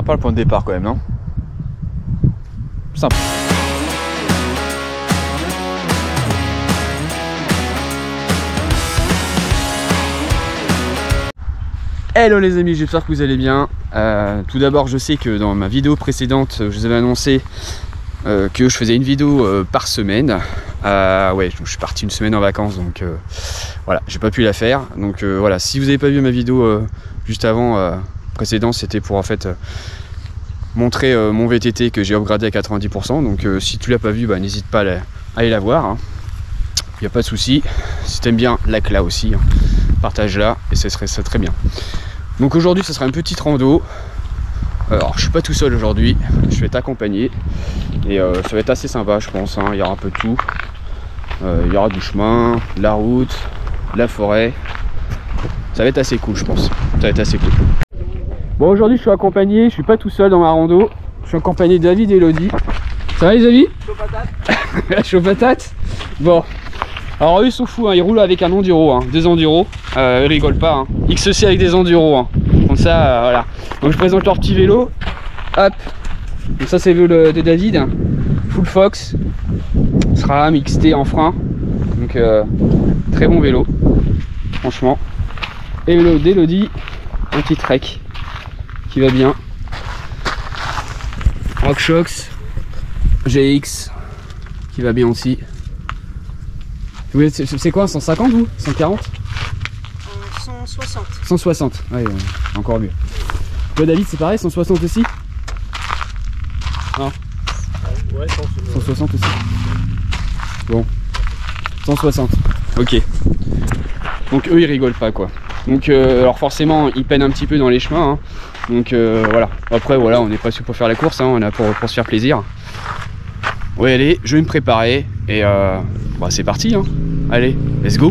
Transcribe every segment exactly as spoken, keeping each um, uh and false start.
sympa le point de départ quand même, non? Sympa. Hello les amis, j'espère que vous allez bien. Euh, tout d'abord, je sais que dans ma vidéo précédente, je vous avais annoncé euh, que je faisais une vidéo euh, par semaine. Euh, ouais, je suis parti une semaine en vacances, donc euh, voilà, j'ai pas pu la faire. Donc euh, voilà, si vous n'avez pas vu ma vidéo euh, juste avant euh, précédente, c'était pour en fait euh, montrer euh, mon V T T que j'ai upgradé à quatre-vingt-dix pour cent. Donc euh, si tu l'as pas vu, bah, n'hésite pas à, la, à aller la voir. Hein. Il n'y a pas de souci. Si t'aimes bien, like là aussi, hein. Partage-la et ce serait ça très bien. Donc aujourd'hui, ce sera une petite rando. Alors, je suis pas tout seul aujourd'hui, je vais être accompagné et euh, ça va être assez sympa, je pense. Hein. Il y aura un peu de tout. Euh, il y aura du chemin, de la route, de la forêt. Ça va être assez cool, je pense. Ça va être assez cool. Bon, aujourd'hui, je suis accompagné. Je suis pas tout seul dans ma rando. Je suis accompagné de David et Elodie. Ça va les amis? Chaud patate. Chaud patate. Bon. Alors eux ils sont fous, hein. Ils roulent avec un enduro, hein. Des enduros, euh, ils rigolent pas, hein. X C avec des enduros, hein. Comme ça, euh, voilà. Donc je présente leur petit vélo, hop. Donc ça c'est le vélo de David, hein. Full Fox, SRAM, X T en frein. Donc euh, très bon vélo, franchement. Et le vélo d'Elodie, un petit Trek qui va bien. RockShox G X qui va bien aussi. C'est quoi, cent cinquante vous? cent quarante? euh, cent soixante. cent soixante, ouais, euh, encore mieux. Toi David c'est pareil, cent soixante aussi? Non? Ouais, cent soixante aussi. Bon, cent soixante, ok. Donc eux ils rigolent pas quoi. Donc euh, alors forcément ils peinent un petit peu dans les chemins, hein. Donc euh, voilà. Après voilà, on n'est pas sûr pour faire la course, hein. On est là pour, pour se faire plaisir. Ouais allez, je vais me préparer et euh, bah, c'est parti, hein. Allez, let's go.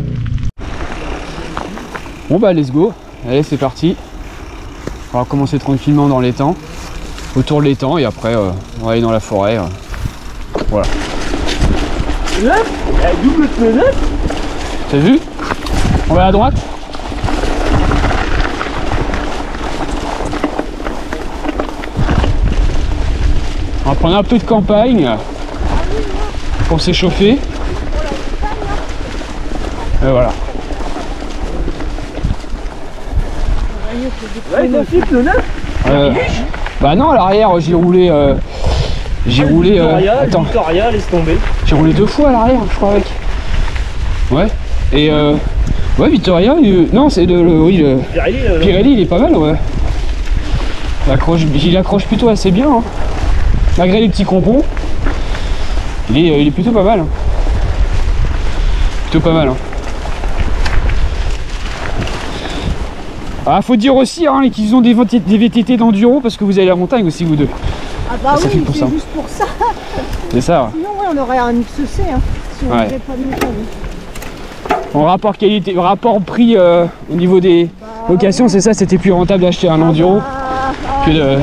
Bon bah let's go, allez c'est parti. On va commencer tranquillement dans les temps, autour de l'étang et après euh, on va aller dans la forêt. Euh. Voilà. Double pneu neuf. T'as vu? On va à droite. On va prendre un peu de campagne pour s'échauffer. Et voilà. Ouais, ils ont fait pneu neuf. Euh, bah non, à l'arrière j'ai roulé. Euh, j'ai ah, roulé. Victoria, Euh, attends. Victoria, laisse tomber. J'ai roulé deux fois à l'arrière, je crois avec. Ouais. Et euh, ouais, Victoria. Il, non, c'est le, le. Oui, le. Pirelli, euh, Pirelli, il est pas mal, ouais. Il accroche plutôt assez bien, hein. Malgré les petits crampons. Il est, il est plutôt pas mal. Hein. Plutôt pas mal. Hein. Ah, faut dire aussi hein, qu'ils ont des, des V T T d'enduro parce que vous avez la montagne aussi, vous deux. Ah bah ça oui, c'est juste pour ça. C'est ça. Ouais. Sinon, ouais, on aurait un X C hein, si on n'avait ouais. pas de montagne. En rapport qualité, rapport prix euh, au niveau des bah, locations, ouais. C'est ça, c'était plus rentable d'acheter un enduro ah bah, que de. Voilà,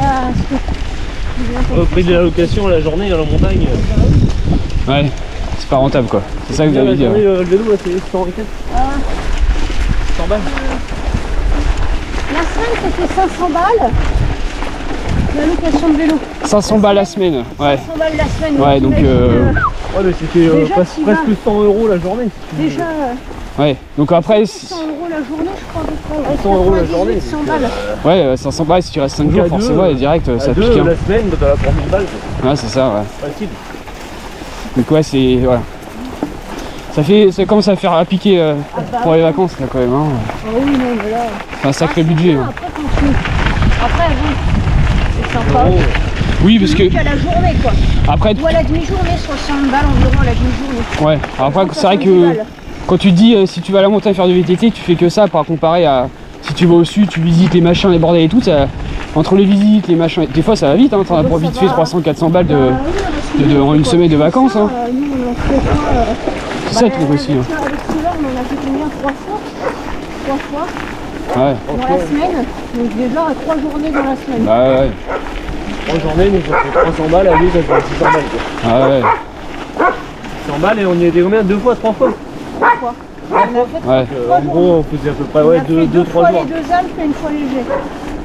au prix de la location, la journée dans la montagne. Bah, ouais, c'est pas rentable quoi. C'est ça que vous avez dit. Ouais. Le vélo, c'est cent vingt-quatre. Ah. cent balles. La semaine c'était cinq cents balles. La location de vélo. cinq cents balles la semaine. Ouais. cinq cents balles la semaine. Ouais, donc. Euh... Ouais, mais c'était euh, presque, presque cent euros la journée. Déjà. Ouais, donc après. cent euros la journée, je crois. cent euros la journée. cent balles. Ouais, cinq cents balles si tu restes cinq jours, forcément, et direct, ça pique. Deux, la semaine, t'as la trois mille balles. Ouais, c'est ça, ouais. Facile. Donc, ouais, c'est. Voilà. Ça fait. Ça commence à faire à piquer euh, ah bah, pour les vacances, là, quand même. Hein. Ah oui, non, mais là. C'est un sacré ah, budget. Hein. Après, quand tu... après, bon, c'est sympa. Oh. Oui, parce que. À la journée, quoi. Après. Ou à la demi-journée, soixante balles environ à la demi-journée. Ouais, après, c'est vrai que. Balles. Quand tu dis euh, si tu vas à la montagne faire du V T T, tu fais que ça par comparer à si tu vas au sud, tu visites les machins, les bordels et tout, ça, entre les visites, les machins, des fois ça va vite, hein, t'en as pour vite fait trois cents quatre cents balles de, bah, oui, de, de, en une semaine de vacances. Hein. Euh, nous, on en fait pas, euh, c'est bah, ça le truc aussi. Hein. Avec celui-là, on en a fait combien? Trois fois Trois fois ouais. Dans la semaine, donc déjà trois journées dans la semaine. Bah ouais. Trois journées, donc ça fait trois cents balles, à lui ça fait six cents balles. Quoi. Ah ouais. cent balles et on y était combien? Deux fois, trois fois? Trois fois. On a fait ouais. Euh, en gros, on faisait à peu près ouais, deux, deux, deux trois jours. jours. Une fois les deux Alpes et une fois les G.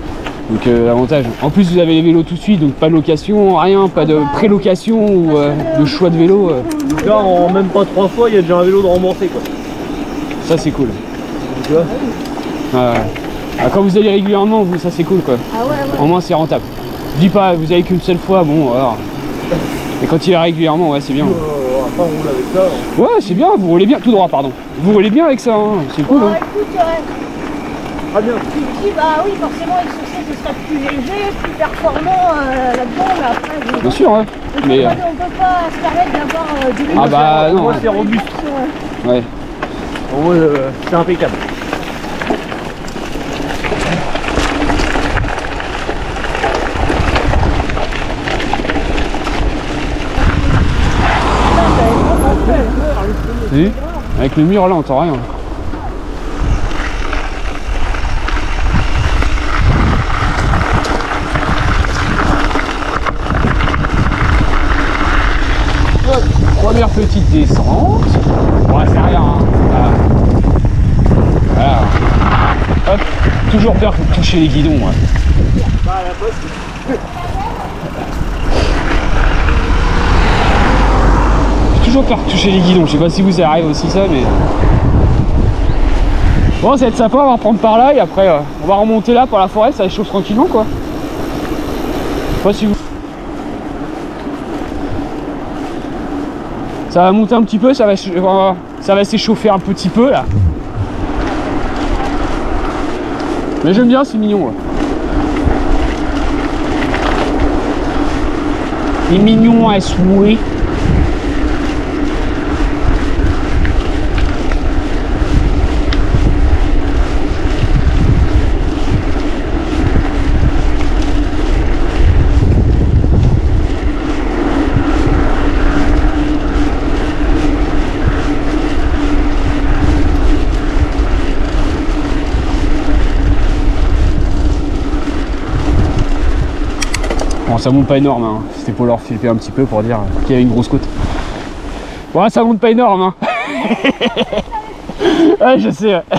Donc euh, l'avantage. En plus vous avez les vélos tout de suite, donc pas de location, rien, pas de pré-location ou euh, de choix de vélo. Euh. Là en même pas trois fois il y a déjà un vélo de remboursé quoi. Ça c'est cool. Tu vois euh, ah, quand vous allez régulièrement, vous, ça c'est cool quoi. Ah ouais, ouais. Au moins c'est rentable. Je dis pas, vous avez qu'une seule fois, bon alors. Et quand il est régulièrement, ouais c'est bien. Euh, après on roule avec ça. Hein. Ouais c'est bien, vous roulez bien, tout droit pardon. Vous roulez bien avec ça, hein. C'est cool. Bon, Hein. écoute, ouais. Très bien. Tu te dis, bah oui, forcément, avec ce ce sera plus léger, plus performant euh, là-dedans, mais après, je... Bien sûr, hein. on, Mais, peut euh... pas, on peut pas se permettre d'avoir euh, du Ah bah Au non. moins Ouais. c'est robuste. Ouais. Ouais. Au moins euh, c'est impeccable. Vu ? Avec le mur là, on entend rien. Hop, première petite descente. Ouais, c'est rien. Hein. Voilà. Voilà. Hop, toujours peur de toucher les guidons. Ouais. Bah à la poste. Toujours peur de toucher les guidons. Je sais pas si vous ça arrive aussi ça, mais bon, ça va être sympa. On va reprendre par là et après euh, on va remonter là par la forêt. Ça échauffe tranquillement quoi. Je sais pas si vous. Ça va monter un petit peu, ça va, ça va s'échauffer un petit peu là. Mais j'aime bien, c'est mignon. Ouais. Il est mignon à souhait. Bon, ça monte pas énorme, hein. C'était pour leur flipper un petit peu pour dire qu'il y avait une grosse côte. Bon, ça monte pas énorme, hein. Ouais, je sais. Ouais.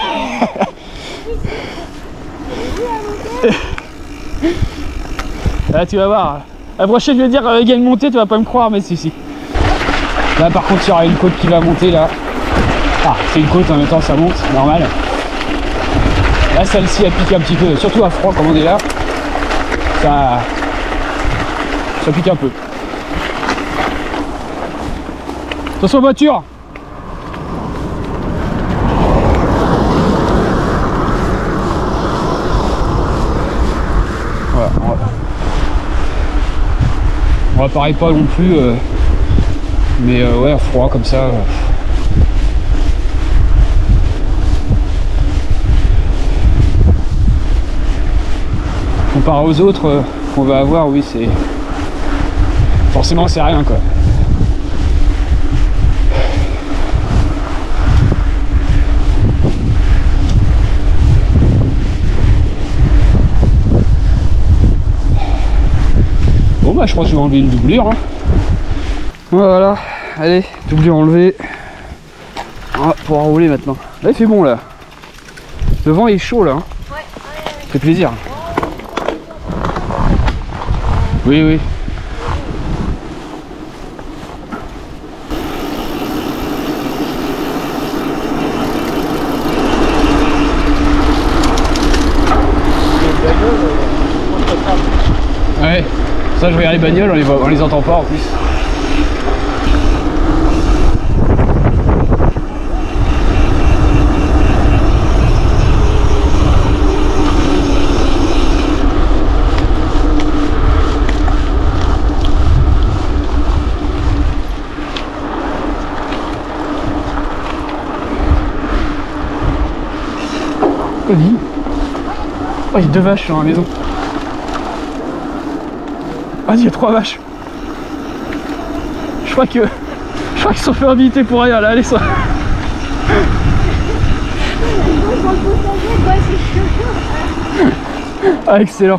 Là, tu vas voir. La prochaine, je vais dire, il y a une montée, tu vas pas me croire, mais si, si. Là, par contre, il y aura une côte qui va monter, là. Ah, c'est une côte, en même temps, ça monte, normal. Là, celle-ci, elle pique un petit peu, surtout à froid, comme on est là. Ça... Ça pique un peu. Attention voiture. Voilà, on va... on réparait pas non plus, euh... mais euh, ouais, froid comme ça. Euh... Comparé aux autres euh, qu'on va avoir, oui, c'est... Forcément, c'est rien, quoi. Bon, bah, je pense que je vais enlever une doublure. Hein. Voilà, allez, doublure enlevée. On va pouvoir rouler maintenant. Là, il fait bon, là. Le vent est chaud, là. Hein. Ouais, ouais, ouais. Ça fait plaisir. Oui, oui. Ouais, ça je regarde les bagnoles, on les, voit, on les entend pas en plus. Cody. Oh, il y a deux vaches dans la maison. Ah, il y a trois vaches. Je crois que je crois qu'ils sont fait inviter pour rien là, allez ça. Ah, excellent.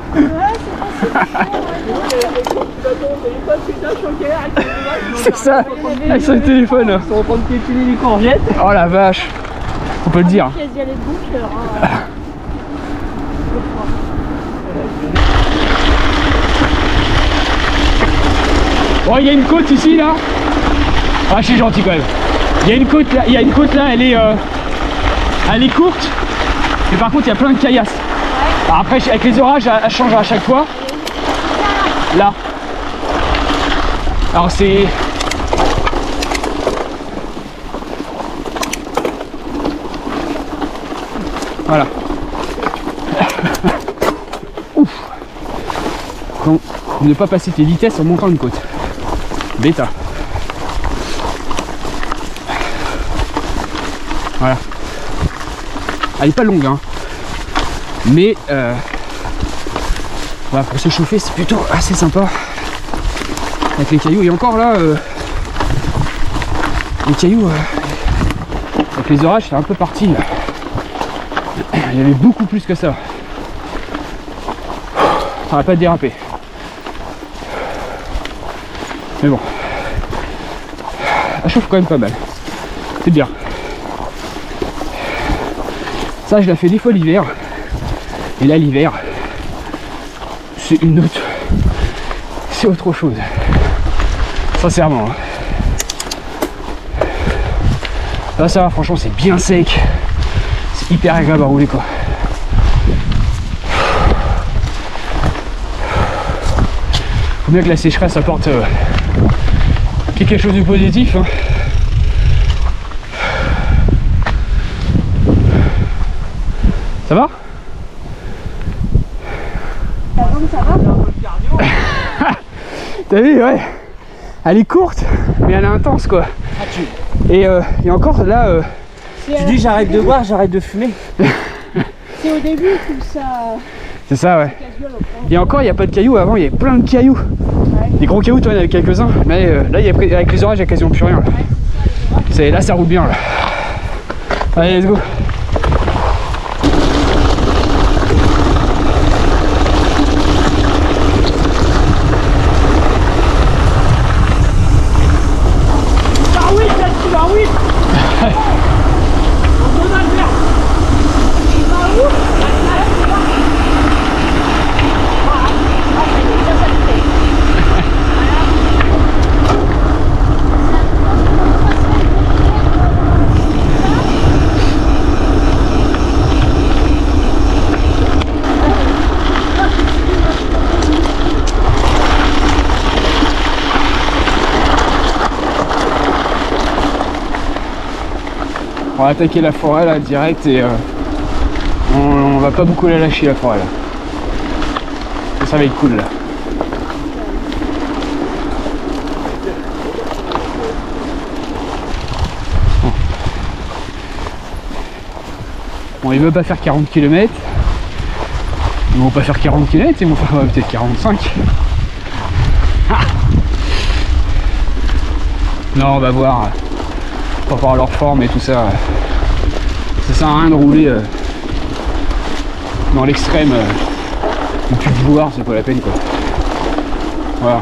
C'est ça, avec son téléphone. Ils sont en train de piétiner les courgettes. Oh la vache. On peut le dire. Bon, il y a une côte ici là. Ah, je suis gentil quand même. Il y a une côte là, il y a une côte là, elle est, euh, elle est courte. Mais par contre, il y a plein de caillasses. Alors après, avec les orages, elle change à chaque fois. Là. Alors c'est... Voilà. Ouf. Donc, ne pas passer tes vitesses en montant une côte. Bêta. Voilà. Elle est pas longue, hein. Mais euh, voilà, pour se chauffer, c'est plutôt assez sympa. Avec les cailloux. Et encore là, euh, les cailloux, euh, avec les orages, c'est un peu parti. Là. Il y avait beaucoup plus que ça. Ça va pas déraper. Mais bon. Elle chauffe quand même pas mal. C'est bien. Ça, je la fais des fois l'hiver. Et là, l'hiver, c'est une autre... C'est autre chose. Sincèrement. Là, ça va, franchement, c'est bien sec. C'est hyper agréable à rouler, quoi. Faut bien que la sécheresse apporte euh, quelque chose de positif. Hein. Ça va? Ça va? T'as vu, ouais. Elle est courte, mais elle est intense, quoi. Ah, tu... Et, euh, et encore, là... Euh... Tu dis j'arrête de boire, j'arrête de fumer. C'est au début tout ça. C'est ça, ouais. Et encore, il n'y a pas de cailloux. Avant, il y avait plein de cailloux. Ouais. Des gros cailloux, toi, il y en avait quelques-uns. Mais euh, là, y a, avec les orages, il n'y a quasiment plus rien. Là. C'est, là, ça roule bien, là. Allez, let's go. On va attaquer la forêt là direct et euh, on, on va pas beaucoup la lâcher la forêt là. Ça va être cool là. Bon, bon ils veulent pas faire quarante kilomètres. Ils vont pas faire quarante kilomètres, ils vont faire peut-être quarante-cinq. Ah non, on va voir. Pour voir leur forme et tout ça. Ça sert à rien de rouler euh, dans l'extrême euh, où tu te voir, c'est pas la peine quoi. Voilà.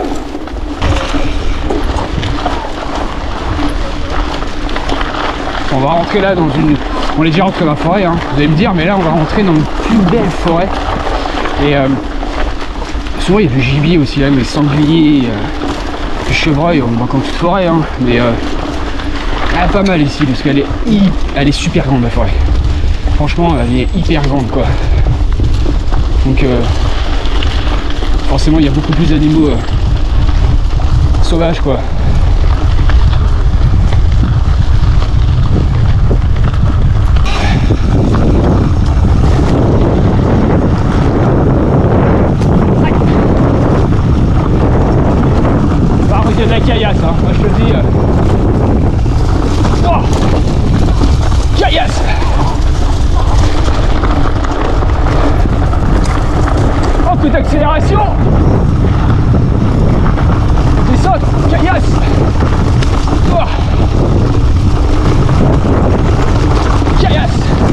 On va rentrer là dans une... On est déjà rentré dans la forêt, hein. Vous allez me dire, mais là on va rentrer dans une plus belle forêt. Et euh, souvent il y a du gibier aussi là, mais sangliers, euh, du chevreuil, on voit comme toute forêt, hein. Mais euh, elle est pas mal ici parce qu'elle est, elle est super grande la forêt. Franchement, elle est hyper grande quoi. Donc euh, forcément, il y a beaucoup plus d'animaux euh, sauvages quoi. Ah, il y a de la caillasse, hein. Moi je te le dis. Euh... Oh, caillasse. Oh, coup d'accélération. Descente, caillasse. Oh. Caillasse.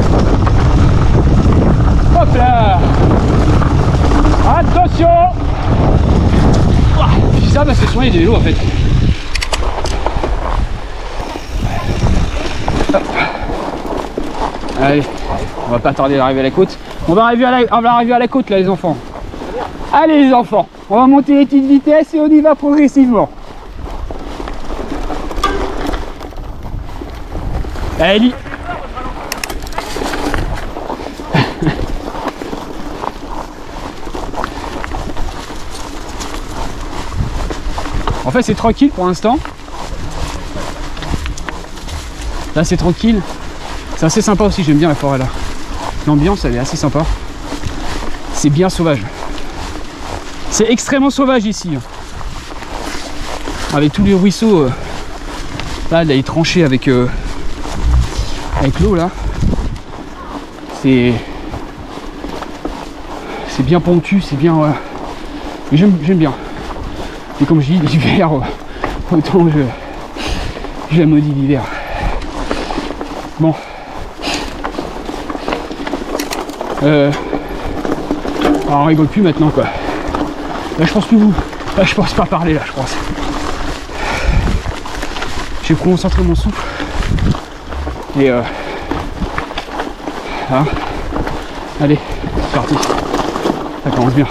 Hop là. Attention. Oh. Je dis ça parce que souvent il y a des vélos en fait. Allez, on va pas tarder d'arriver à la côte. On va arriver à la, on va arriver à la côte là les enfants. Allez les enfants, on va monter les petites vitesses et on y va progressivement. Allez. En fait c'est tranquille pour l'instant. Là c'est tranquille. C'est assez sympa aussi, j'aime bien la forêt là. L'ambiance elle est assez sympa. C'est bien sauvage. C'est extrêmement sauvage ici. Avec tous les ruisseaux. Euh, là, là, les tranchées avec, euh, avec l'eau là. C'est. C'est bien ponctu, c'est bien. Euh, j'aime bien. Et comme je dis, l'hiver, euh, autant je. Je la maudis l'hiver. Bon. Euh. Alors on rigole plus maintenant quoi. Là je pense plus vous. Là je pense pas parler là je pense. J'ai concentré mon souffle. Et euh. Hein. Allez, c'est parti. Ça commence bien.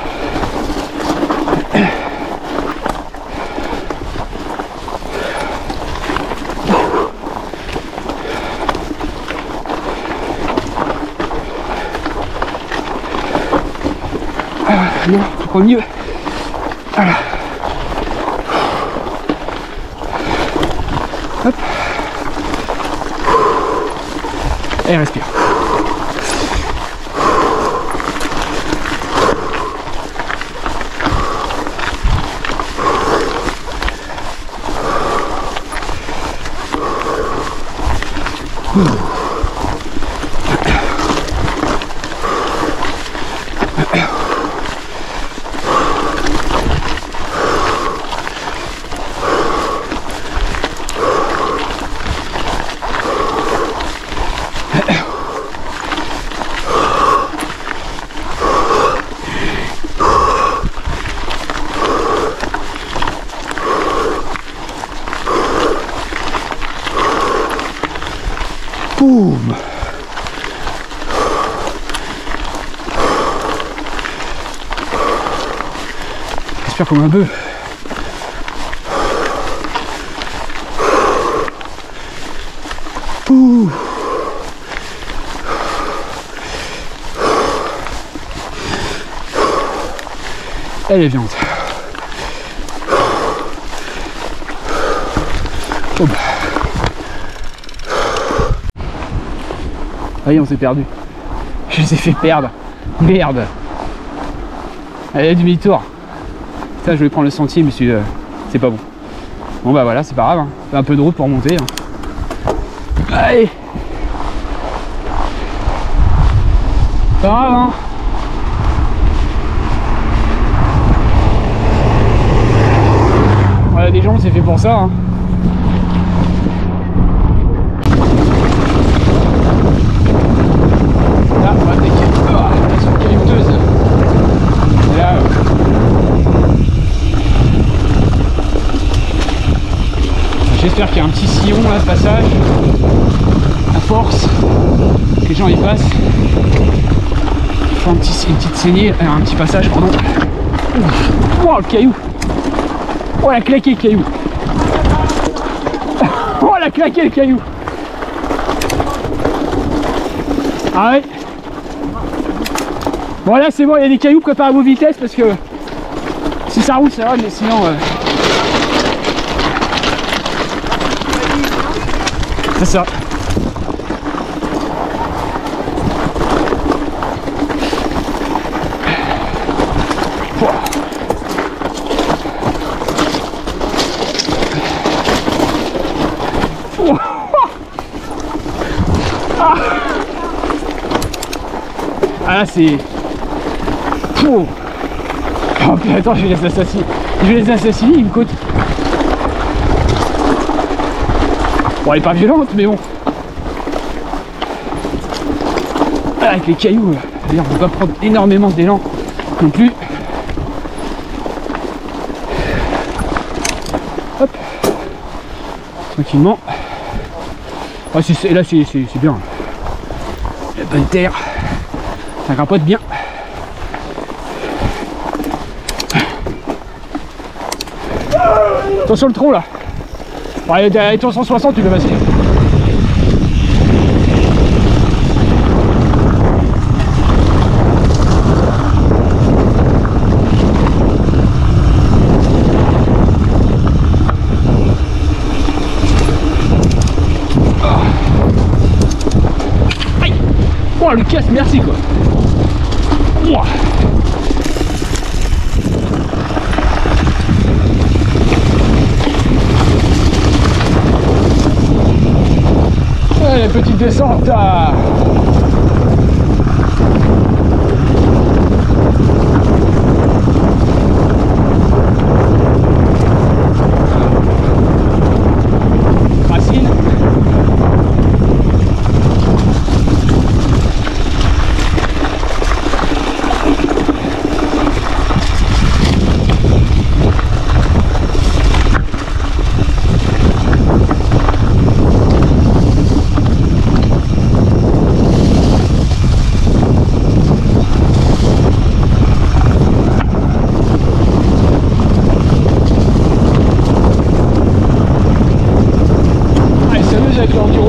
Non, je crois mieux. Voilà. Hop. Et respire. Ouh. Boum. J'espère comme un bœuf. Ouh. Elle est viande. Oh bah. Allez, on s'est perdu. Je les ai fait perdre. Merde. Allez, demi-tour. Ça, je vais prendre le sentier, mais euh, c'est pas bon. Bon bah voilà, c'est pas grave. Hein. Fait un peu de route pour monter. Hein. Allez. Pas grave, hein. Voilà, des gens, c'est fait pour ça. Hein. Là, on va attaquer. Oh, elles sont caillouteuses. Et là, euh... j'espère qu'il y a un petit sillon là de passage. À force que les gens y passent. Il faut un petit, une petite saignée, euh, un petit passage, pardon. Oh, le caillou. Oh, elle a claqué le caillou. Oh, elle a claqué le caillou. Ah ouais. Bon là c'est bon, il y a des cailloux, préparez vos vitesses parce que si ça roule ça va, mais sinon... Euh... C'est ça. Ah là c'est... Oh, oh putain, attends, je vais les assassiner. Je vais les assassiner, ils me coûtent. Bon, elle est pas violente, mais bon. Ah, avec les cailloux, on ne peut pas prendre énormément d'élan non plus. Hop. Tranquillement. Ah, c'est, là, c'est bien. La bonne terre. Ça grimpote bien. Attention le tronc là. Bon, allez, allez, cent soixante, tu peux passer. Aïe. Oh Lucas, merci quoi. Ouah. Allez, petite descente. Ah. Racine. Avec l'enduro.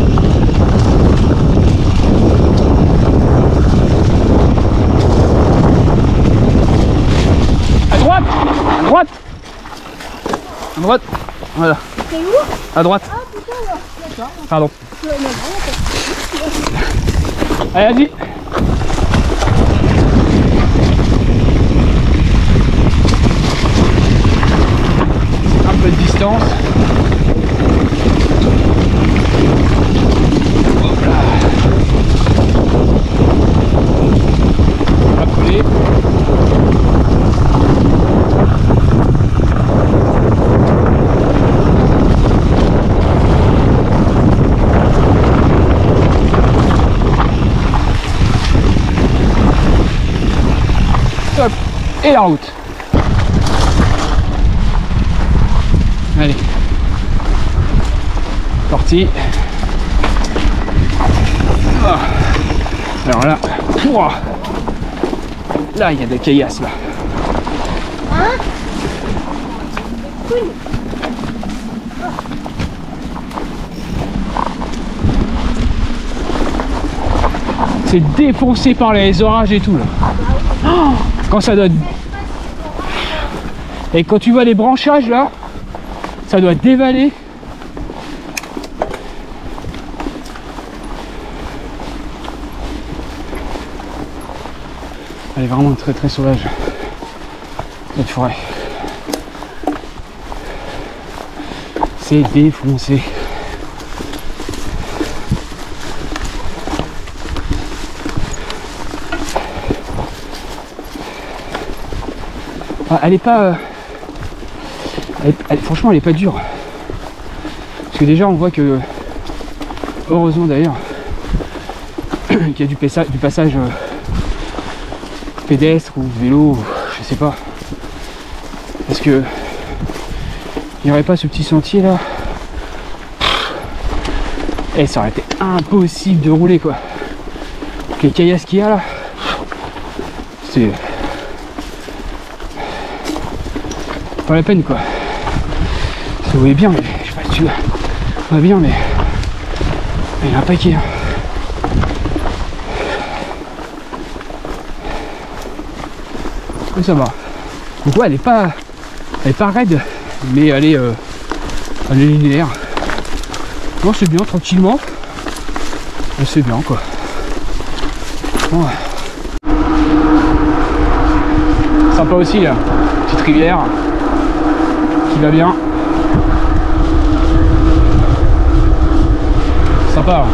À droite, à droite, à droite, voilà. C'est où? À droite. Ah putain, ouais. D'accord. Pardon. Euh, non, non, Allez, vas-y. Un peu de distance. Hop, et la route. Allez, sorti. Ah. Alors là, ouah. Là il y a des caillasses là. Hein? Cool. C'est défoncé par les orages et tout là. Oh, quand ça donne. Et quand tu vois les branchages là, ça doit dévaler. Elle est vraiment très très sauvage, cette forêt. C'est défoncé. Ah, elle est pas... Euh, elle est, elle, franchement elle est pas dure. Parce que déjà on voit que... Heureusement d'ailleurs qu'il y a du, passa du passage... Euh, pédestre ou vélo, je sais pas, parce que il n'y aurait pas ce petit sentier là, et ça aurait été impossible de rouler quoi. Les caillasses qu'il y a là, c'est pas la peine quoi. Ça voulait bien, mais je sais pas si tu vois bien, mais il y a un paquet. Hein. Ça va. Donc ouais, elle est pas, elle est pas raide, mais elle est, euh, elle est linéaire. Non, c'est bien, tranquillement. C'est bien quoi. Bon. Sympa aussi là, petite rivière qui va bien. Sympa.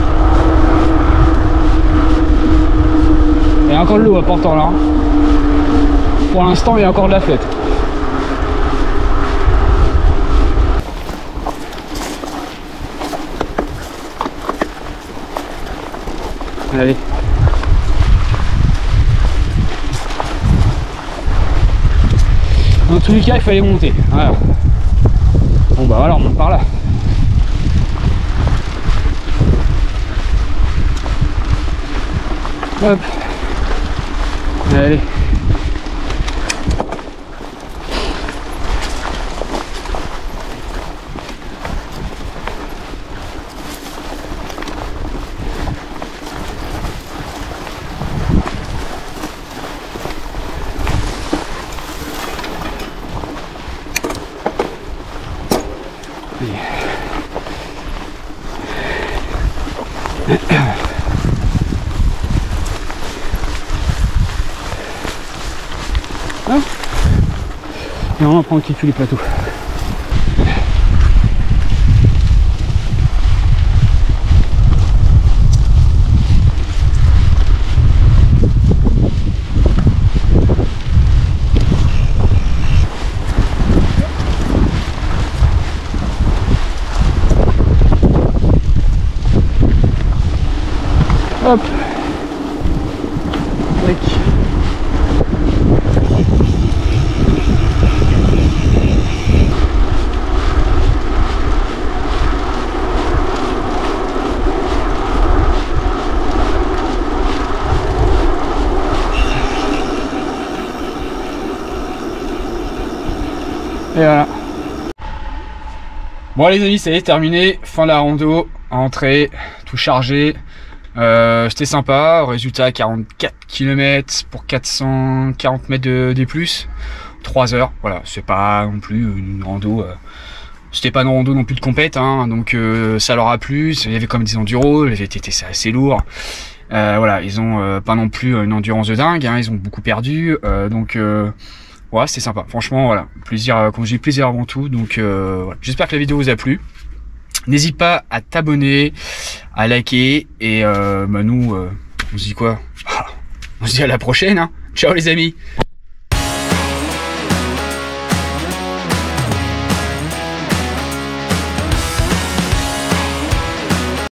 Il y a encore de l'eau à Portant là. Pour l'instant, il y a encore de la fête. Allez. Dans tous les cas, il fallait monter. Voilà. Bon bah voilà, on monte par là. Hop. Allez. Hein? Et on va prendre qui tue les plateaux. Hop. Tac. Et voilà. Bon les amis, ça y est, terminé. Fin de la rando, entrée, tout chargé. Euh, C'était sympa. Résultat quarante-quatre kilomètres pour quatre cent quarante mètres de D plus. trois heures. Voilà, c'est pas non plus une rando. Euh, C'était pas une rando non plus de compète, hein, donc euh, ça leur a plu. Il y avait comme des enduros, les V T T c'est assez lourd. Euh, voilà, ils ont euh, pas non plus une endurance de dingue, hein, ils ont beaucoup perdu. Euh, donc euh, ouais, c'était sympa. Franchement, voilà, plaisir, comme j'ai eu plaisir avant tout. Donc euh, voilà. J'espère que la vidéo vous a plu. N'hésite pas à t'abonner, à liker et euh, bah nous, euh, on se dit quoi? On se dit à la prochaine, hein. Ciao les amis.